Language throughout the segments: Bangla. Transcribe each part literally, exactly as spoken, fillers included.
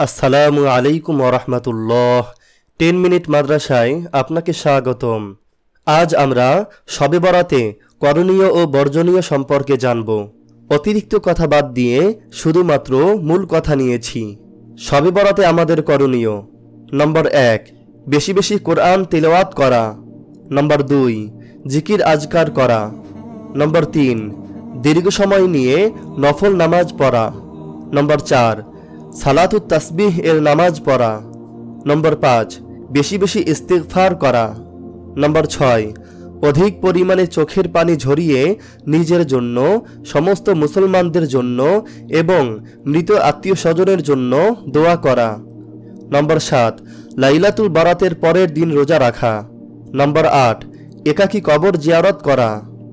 আসসালামু আলাইকুম ওয়া রাহমাতুল্লাহ। টেন মিনিট মাদ্রাসায় আপনাকে স্বাগতম। আজ আমরা শবে বরাতে করণীয় ও বর্জনীয় সম্পর্কে জানব। অতিরিক্ত কথা বাদ দিয়ে শুধুমাত্র মূল কথা নিয়েছি। শবে বরাতে আমাদের করণীয়: নম্বর এক, বেশি বেশি কোরআন তিলাওয়াত করা। নম্বর দুই, জিকির আজকার করা। নম্বর তিন, দীর্ঘ সময় নিয়ে নফল নামাজ পড়া। নম্বর চার, সালাতুত তাসবিহ এর নামাজ পড়া। নম্বর পাঁচ, বেশি বেশি ইস্তিগফার করা। নম্বর ছয়, অধিক পরিমাণে চোখের পানি ঝরিয়ে নিজের জন্য, সমস্ত মুসলমানদের জন্য এবং মৃত আত্মীয় স্বজনের জন্য দোয়া করা। নম্বর সাত, লাইলাতুল বারাতের পরের দিন রোজা রাখা। নম্বর আট, একাকী কবর জিয়ারত করা।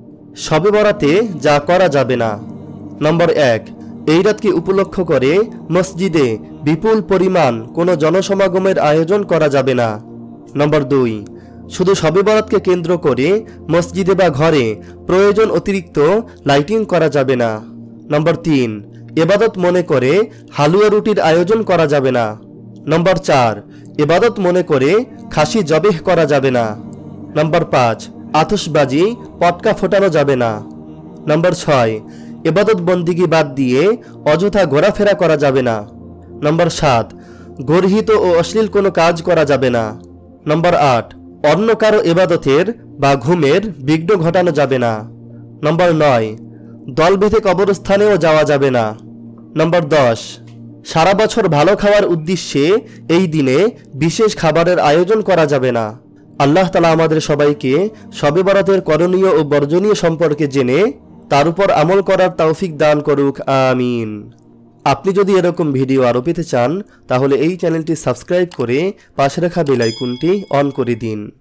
শবে বরাতে যা করা যাবে না: নম্বর এক, এই রাতকে উপলক্ষ করে মসজিদে বিপুল পরিমাণ কোনো জনসমাগমের আয়োজন করা যাবে না। নম্বর দুই, শুধু শবে বরাতকে কেন্দ্র করে মসজিদে বা ঘরে প্রয়োজন অতিরিক্ত লাইটিং করা যাবে না। নম্বর তিন, ইবাদত মনে করে হালুয়া রুটির আয়োজন করা যাবে না। নম্বর চার, ইবাদত মনে করে খাসি জবেহ করা যাবে না। নম্বর পাঁচ, আতশবাজি পটকা ফোটানো যাবে না। নম্বর ছয়, ইবাদত বন্দিগি বাদ দিয়ে অযথা ঘোরাফেরা করা যাবে না। নম্বর সাত, গর্হিত ও অশ্লীল কোনো কাজ করা যাবে না। নম্বর আট, অন্য কারো ইবাদতের বা ঘুমের বিঘ্ন ঘটানো যাবে না। নম্বর নয়, দল বেঁধে কবরস্থানেও যাওয়া যাবে না। নম্বর দশ, সারা বছর ভালো খাওয়ার উদ্দেশ্যে এই দিনে বিশেষ খাবারের আয়োজন করা যাবে না। আল্লাহ তাআলা আমাদের সবাইকে শবে বরাতের করণীয় ও বর্জনীয় সম্পর্কে জেনে তার উপর আমল করার তৌফিক দান করুক, আমিন। আপনি যদি এরকম ভিডিও আরও পেতে চান তাহলে এই চ্যানেলটি সাবস্ক্রাইব করে পাশে রাখা বেল আইকনটি অন করে দিন।